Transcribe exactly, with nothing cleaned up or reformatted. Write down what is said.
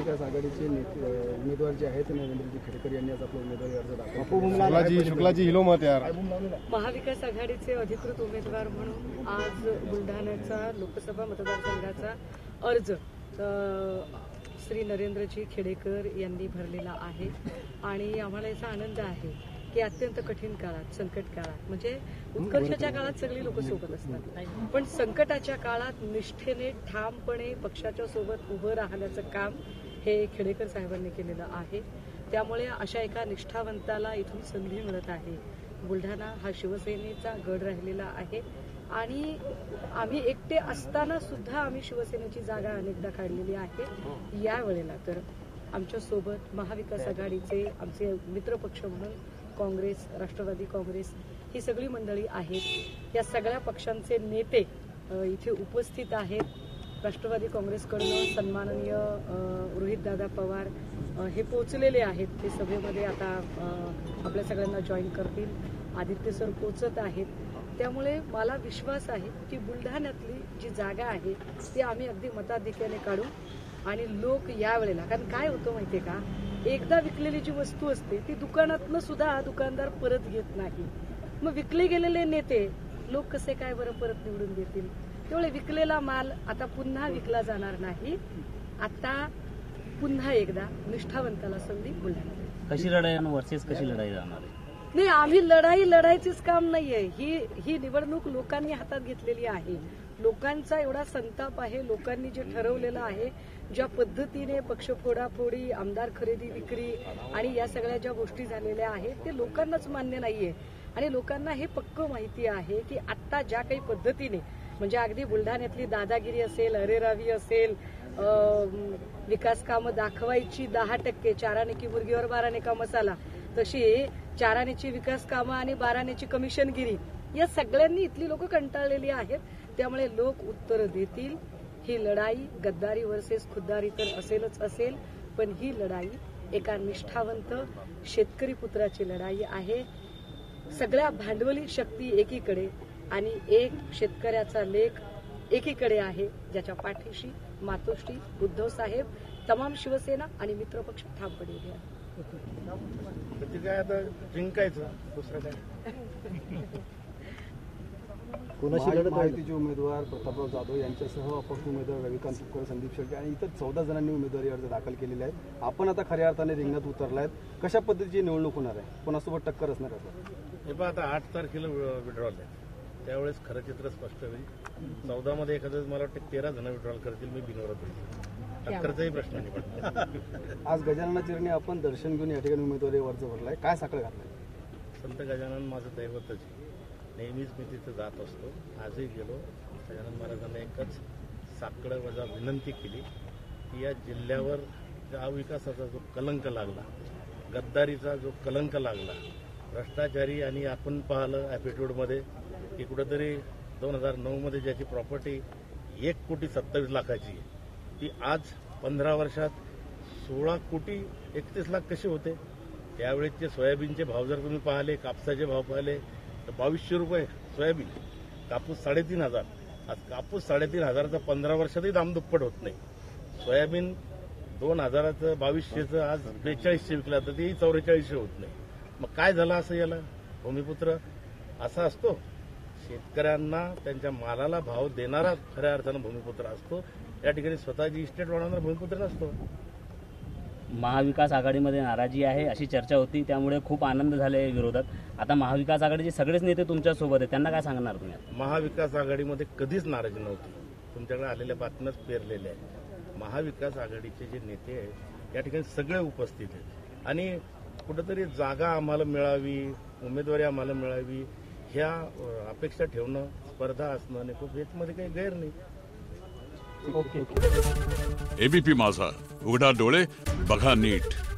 महाविकास आघाडीचे उमेदवार जे आहेत नरेंद्रजी खेडकर यांनी आज आपला उमेदवारी अर्ज दाखल शुक्लाजी शुक्लाजी हिलो मत यार महाविकास आघाडीचे अधिकृत उमेदवार म्हणून आज बुलढाण्याचा लोकसभा मतदारसंघाचा अर्ज श्री नरेंद्रजी खेडेकर यांनी भरलेला आहे आणि आम्हाला याचा आनंद आहे की अत्यंत कठीण काळात, संकट काळात, म्हणजे उत्कर्षाच्या काळात सगळी लोक सोबत असतात, पण संकटाच्या काळात निष्ठेने ठामपणे पक्षाच्या सोबत उभं राहण्याचं काम हे खेडेकर साहेबांनी केलेलं आहे. त्यामुळे अशा एका निष्ठावंताला इथून संधी मिळत आहे. बुलढाणा हा शिवसेनेचा गड राहिलेला आहे आणि आम्ही एकटे असताना सुद्धा आम्ही शिवसेनेची जागा अनेकदा काढलेली आहे. यावेळेला तर आमच्या सोबत महाविकास आघाडीचे आमचे मित्रपक्ष म्हणून काँग्रेस, राष्ट्रवादी काँग्रेस ही सगळी मंडळी आहेत. या सगळ्या पक्षांचे नेते इथे उपस्थित आहेत. राष्ट्रवादी काँग्रेसकडून सन्माननीय रोहितदादा पवार हे पोहोचलेले आहेत. ते सभेमध्ये आता आपल्या सगळ्यांना जॉईन करतील. आदित्य सर पोहोचत आहेत. त्यामुळे मला विश्वास आहे की बुलढाण्यातली जी जागा आहे ती आम्ही अगदी मताधिक्याने काढू आणि लोक यावेळेला, कारण काय होतं माहितीये का, एकदा विकलेली जी वस्तू असते ती दुकानातनं सुद्धा दुकानदार परत घेत नाही. मग विकले गेलेले नेते लोक कसे काय बरं परत निवडून देतील? त्यामुळे विकलेला माल आता पुन्हा विकला जाणार नाही. आता पुन्हा एकदा निष्ठावंताला संधी बुलढाण्यात. कशी लढाई वर्सेस कशी लढाई जाणार आहे? नाही, आम्ही लढाई लढायचीच काम नाहीये. ही ही निवडणूक लोकांनी हातात घेतलेली आहे. लोकांचा एवढा संताप आहे. लोकांनी जे ठरवलेलं आहे, ज्या पद्धतीने पक्ष फोडाफोडी, आमदार खरेदी विक्री आणि या सगळ्या ज्या गोष्टी झालेल्या आहेत ते लोकांनाच मान्य नाहीये. आणि लोकांना हे पक्क माहिती आहे की आता ज्या काही पद्धतीने, म्हणजे अगदी बुलढाण्यातली दादागिरी असेल, अरेरावी असेल, विकास कामं दाखवायची दहा टक्के चाराने की मुर्गीवर बाराने का मसाला, तशी चारानेची विकास कामं आणि बारानेची कमिशनगिरी, या सगळ्यांनी इथली लोक कंटाळलेली आहेत. त्यामुळे लोक उत्तर देतील. ही लढाई गद्दारी वर्सेस खुद्दारी तर असेलच असेल, पण ही लढाई एका निष्ठावंत शेतकरी पुत्राची लढाई आहे. सगळ्या भांडवली शक्ती एकीकडे आणि एक शेतकऱ्याचा लेख एकीकडे आहे, ज्याच्या पाठीशी मातोश्री उद्धव साहेब, तमाम शिवसेना आणि मित्रपक्ष ठामपणे उभे आहेत. काय आता जिंकायचं, दुसरं काय. कोणाशी लढत माहितीचे उमेदवार प्रतापराव जाधव यांच्यासह अपक्ष उमेदवार रविकांत तुपकर, संदीप शेळके आणि इतर चौदा जणांनी उमेदवारी अर्ज दाखल केलेले आहेत. आपण आता खऱ्या अर्थाने रिंगणात उतरलायत. कशा पद्धतीची निवडणूक होणार आहे, कोणासोबत टक्कर असणार आहे? हे पहा, आता आठ तारखेला विड्रॉल आहे, त्यावेळेस खरं चित्र स्पष्ट होईल. चौदा मध्ये एखादं मला वाटतं तेरा जण विड्रॉल करतील, मी बिनवरत होईल. टक्करचाही प्रश्न नाही पडला. आज गजानना चिरणे आपण दर्शन घेऊन या ठिकाणी उमेदवारी अर्ज भरलाय, काय साखळ घातलाय? संत गजानन माझं दैवतच, नेहमीच मी तिथं जात असतो. आजही गेलो. गजानन महाराजांना एकच साकडं वजा विनंती केली की या जिल्ह्यावर अविकासाचा जो कलंक लागला, गद्दारीचा जो कलंक लागला, भ्रष्टाचारी, आणि आपण पाहिलं ॲफिडेव्हिटमध्ये की कुठेतरी दोन हजार नऊ मध्ये ज्याची प्रॉपर्टी एक कोटी सत्तावीस लाखाची ती आज पंधरा वर्षात सोळा कोटी एकतीस लाख कसे होते? त्यावेळेसचे सोयाबीनचे भाव जर तुम्ही पाहिले, कापसाचे भाव पाहिले तर बावीसशे रुपये सोयाबीन, कापूस साडेतीन हजार. आज कापूस साडेतीन हजाराचा पंधरा वर्षातही दाम दुप्पट होत नाही. सोयाबीन दोन हजाराचं बावीसशेचं आज बेचाळीसशे विकला तर तेही चौवेचाळीसशे होत नाही. मग काय झालं असं? याला भूमिपुत्र असा असतो, शेतकऱ्यांना त्यांच्या मालाला भाव देणारा खऱ्या अर्थानं भूमिपुत्र असतो. या ठिकाणी स्वतःची इस्टेट वाढवणारा भूमिपुत्र नसतो. महाविकास आघाडीमध्ये नाराजी आहे अशी चर्चा होती, त्यामुळे खूप आनंद झाले विरोधात. आता महाविकास आघाडीचे सगळेच नेते तुमच्या सोबत आहेत, त्यांना काय सांगणार तुम्ही? महाविकास आघाडीमध्ये कधीच नाराजी नव्हती. तुमच्याकडे आलेल्या बातम्याच पेरलेल्या आहेत. महाविकास आघाडीचे जे नेते आहेत या ठिकाणी सगळे उपस्थित आहेत आणि कुठेतरी जागा आम्हाला मिळावी, उमेदवारी आम्हाला मिळावी ह्या अपेक्षा ठेवणं, स्पर्धा असणं आणि खूप याच्यामध्ये काही गैर नाही. एबीपी माझा, उघडा डोळे बघा नीट.